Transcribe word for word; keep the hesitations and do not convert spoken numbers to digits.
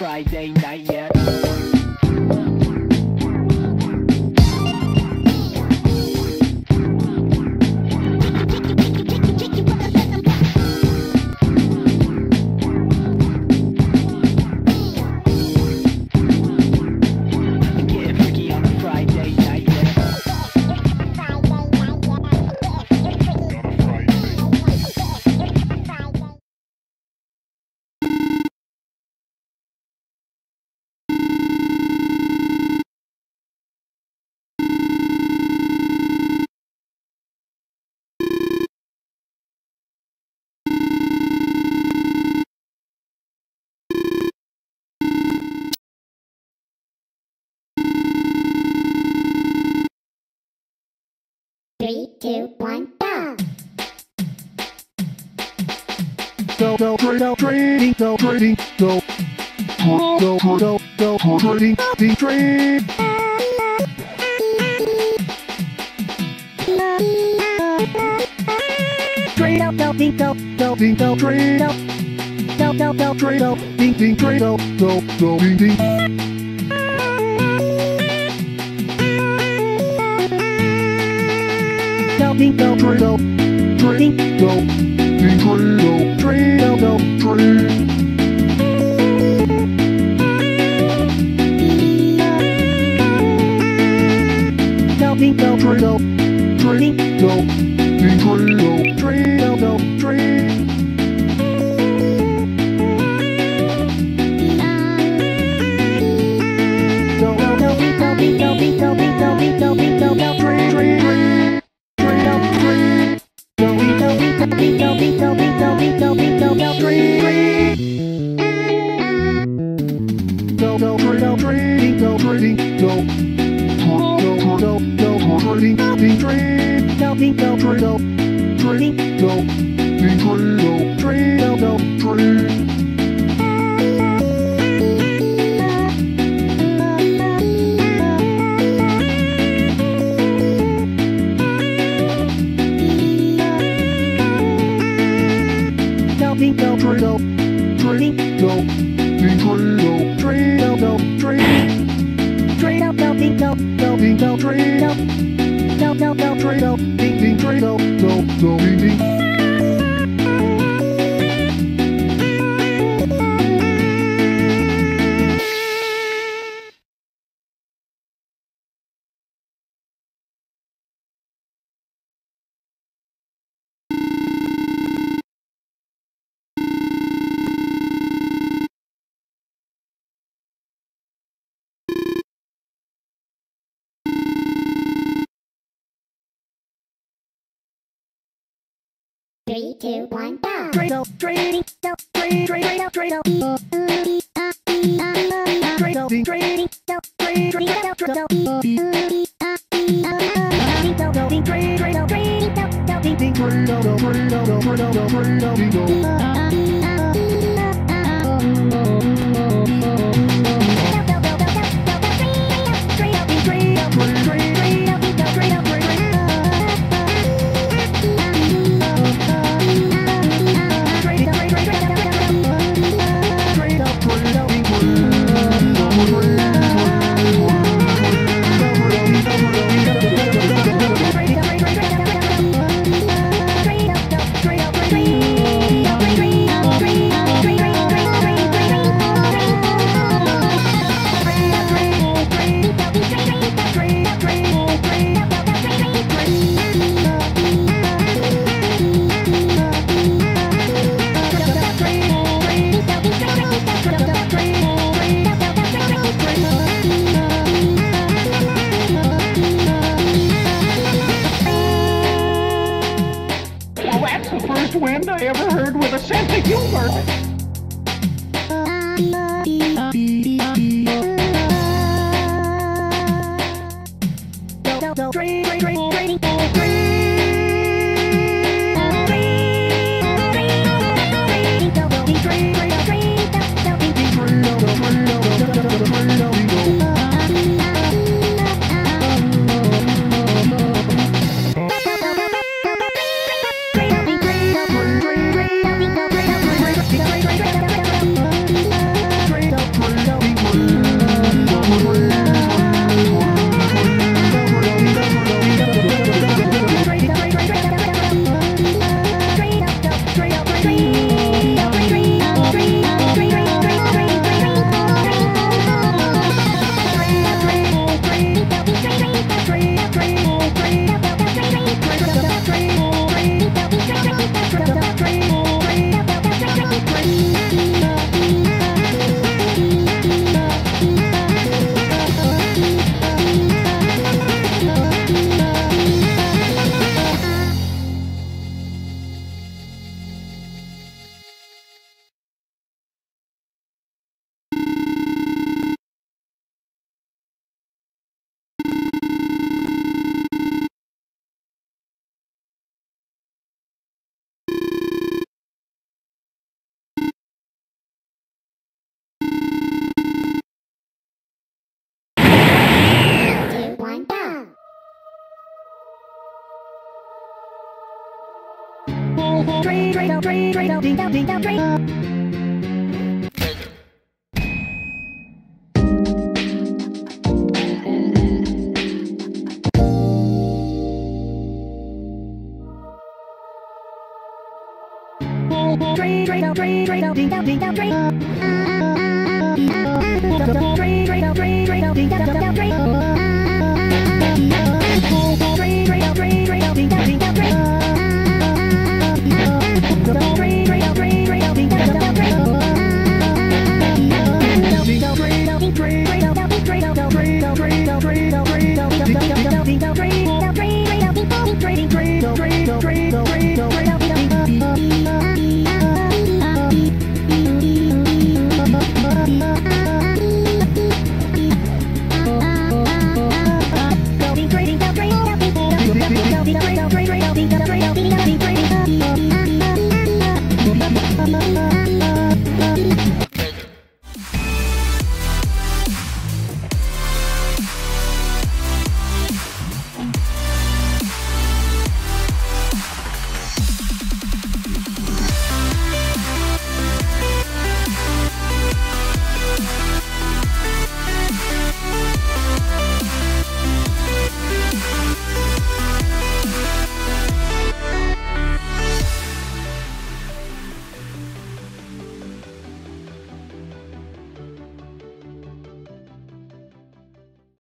Friday night yet. Three, two, one, go! Go, go, trade out, trading, go, trading, go. Go, go, go, go, go, trading, the trade. Trade out, go, ding, go, go, ding, go, trade out. Go, go, go, trade out, ding, ding, trade out, go, go, ding, ding. Ding, go, trade out, trade, go, ding, trade out, trade out, go, trade. Go, ding, go, trade out, trade, go, ding, trade out, trade out, go, trade. Go, go, go, ding, go, ding, go, ding, go, ding, go, ding, go, ding, go, go, trade, trade, trade. Go, go, trade out, trading, go, trading, go. Go, go, go, go, trading, ding, trade. Go, ding, go, trade out, trading, go. Ding, trade out, trade out, go, trade. Ding, go, trade out, trading, go. Ding, trade out, trade out, go, trade. Trade out, go, ding, go, go, ding, go, trade out. Go, go, go, trade out, ding, ding, trade out, go, go, ding, ding. Three, two, one, go! Trade out, trading, go, trade, trade, trade out, trade out. Trade out, trading, go, trade, trade out, trade out. Ding, go, go, ding, trade, trade out, trading, go, go, ding, ding, trade out, go, trade out, go, trade out, go, trade out, ding, go. Wind I ever heard with a sense of humor. Go, go, go, trade, trade, trade, trading, trade. Trade, train, train out, ding out, ding out, train. Train, train out, train, train out, ding out, ding out, train. Train, train out, train, train out, ding out, ding out, train.